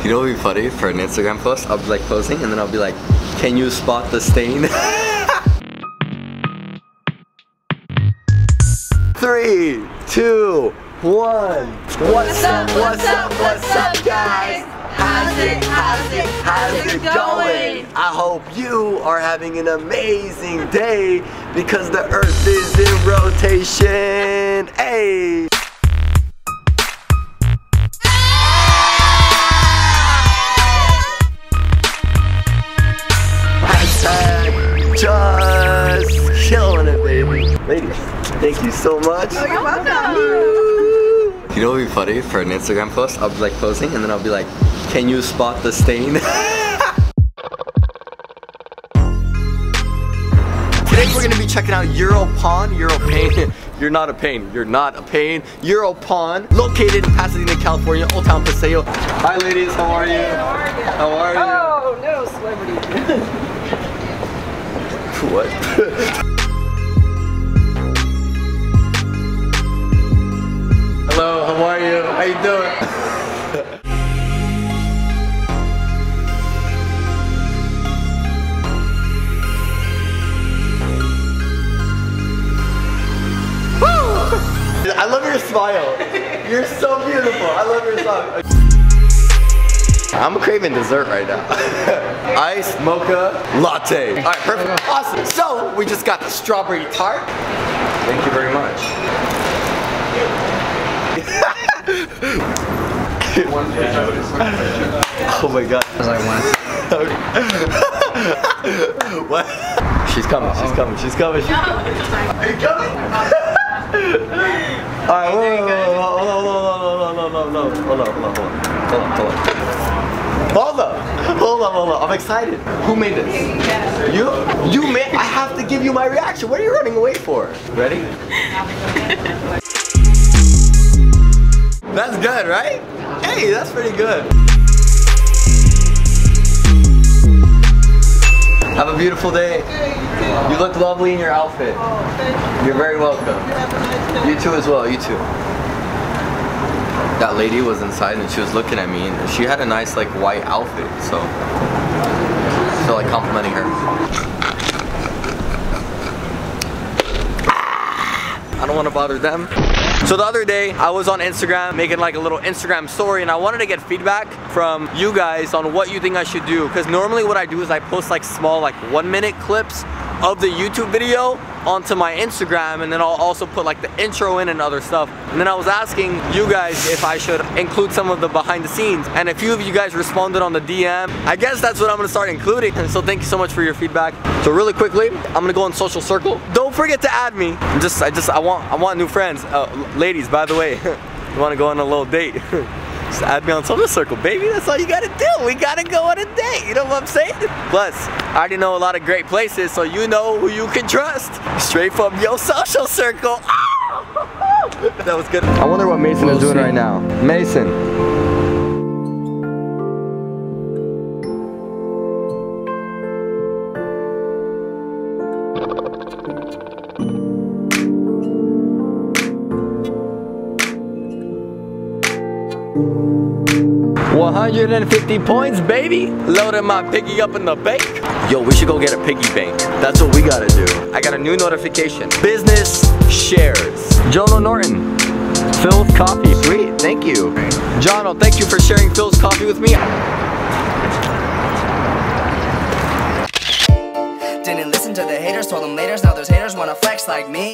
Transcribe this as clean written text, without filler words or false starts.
You know what would be funny for an Instagram post? I'll be like posting and then I'll be like, can you spot the stain? 3, 2, 1. What's up, guys? How's it going? I hope you are having an amazing day because the earth is in rotation. Hey! Just killing it, baby. Ladies, thank you so much. Oh, you're welcome. You know what would be funny for an Instagram post? I'll be like posting and then I'll be like, can you spot the stain? Today we're gonna be checking out Euro Pane. You're not a pain. You're not a pain. Euro Pane, located in Pasadena, California, Old Town Paseo. Hi ladies, how are you? How are you? Oh, no celebrity. What? Hello, how are you? How you doing? I love your smile. You're so beautiful. I love your smile. I'm craving dessert right now. Iced mocha latte. All right, perfect. Awesome. So we just got the strawberry tart. Thank you very much. Oh my god. What? She's coming. She's coming. She's coming. She's coming. Are you coming? Alright, hold on. I'm excited. Who made this? You? You made? I have to give you my reaction. What are you running away for? Ready? That's good, right? Hey, that's pretty good. Have a beautiful day. You look lovely in your outfit. You're very welcome. You too as well, you too. That lady was inside and she was looking at me and she had a nice like white outfit, so I feel like complimenting her. I don't want to bother them. So the other day, I was on Instagram making like a little Instagram story and I wanted to get feedback from you guys on what you think I should do. Because normally what I do is I post like small like 1-minute clips of the YouTube video onto my Instagram and then I'll also put like the intro in and other stuff. And then I was asking you guys if I should include some of the behind the scenes. And a few of you guys responded on the DM. I guess that's what I'm gonna start including. And so thank you so much for your feedback. So really quickly, I'm gonna go on Social Circle. Don't forget to add me. I want new friends. Ladies, by the way, you wanna go on a little date? Just add me on Social Circle, baby. That's all you gotta do. We gotta go on a date. You know what I'm saying? Plus, I already know a lot of great places, so you know who you can trust. Straight from your Social Circle. That was good. I wonder what Mason is doing right now. Mason. 150 points, baby. Loading my piggy up in the bank. Yo, we should go get a piggy bank. That's what we gotta do. I got a new notification. Business shares. Jono Norton. Phil's coffee. Sweet, thank you. Jono, thank you for sharing Phil's coffee with me. Didn't listen to the haters, told them later. Now there's haters wanna flex like me.